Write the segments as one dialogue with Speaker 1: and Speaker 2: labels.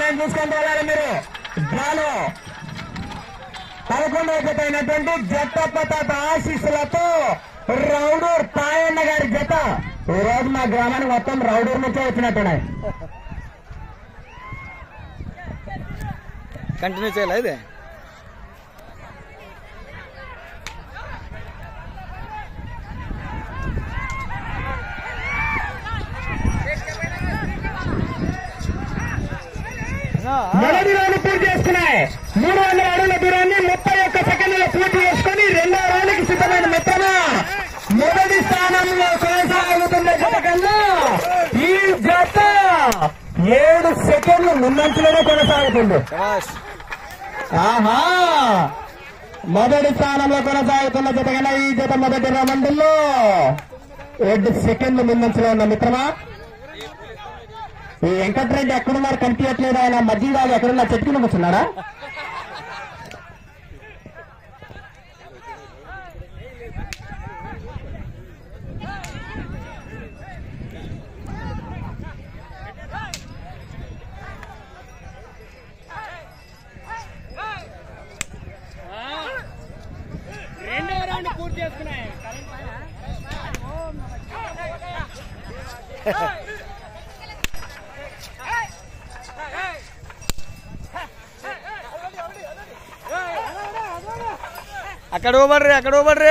Speaker 1: సమయం చూసుకొని వెళ్ళాలి మీరు. డ్రాలో 11వ జత అయినటువంటి జట్టపతాత ఆశీస్సులతో రౌడూర్ తాయన్న గారి జత ఈ రోజు మా గ్రామానికి మొత్తం రౌడూర్ నుంచే వచ్చినట్టున్నాయి.
Speaker 2: కంటిన్యూ చేయాలి ఇదే.
Speaker 1: మొదటి రౌండ్ పూర్తి చేసుకున్నాయి. 300 అడుగుల దూరాన్ని 31 సెకండ్లలో పూర్తి చేసుకుని రెండో రౌండ్కి సిద్ధమైన మిత్రమా మొదటి స్థానంలో కొనసాగుతున్న జత కన్నా ఈ జత 7 సెకండ్లు ముందంచులోనే కొనసాగుతుంది. ఆహా, మొదటి స్థానంలో కొనసాగుతున్న జత కన్నా ఈ జత మొదటి రౌండ్లో 7 సెకండ్లు ముందంచులో ఉన్న మిత్రమా. ఈ వెంకటరెడ్డి ఎక్కడున్నారు కనిపించట్లేదు. ఆయన మధ్యరాలు ఎక్కడున్నా చెట్టు కింద కూర్చున్నాడా?
Speaker 3: రెండవ రౌండ్ పూర్తి చేసుకున్నాయి.
Speaker 2: అక్కడ ఓబడ్రీ, అక్కడ ఓబడ్రీ.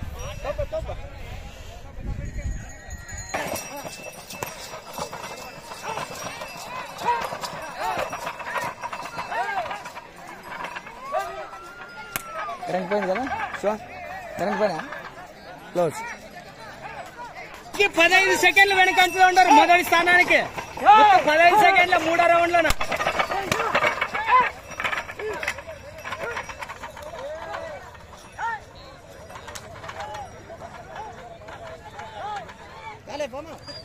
Speaker 2: కరెంట్ పోయింది కదా శివ, కరెంట్ పోయినా క్లోజ్.
Speaker 3: 15 సెకండ్లు వెనకంచులో ఉండరు మొదటి స్థానానికి. 15 సెకండ్ల మూడో రౌండ్ లోన పోమా.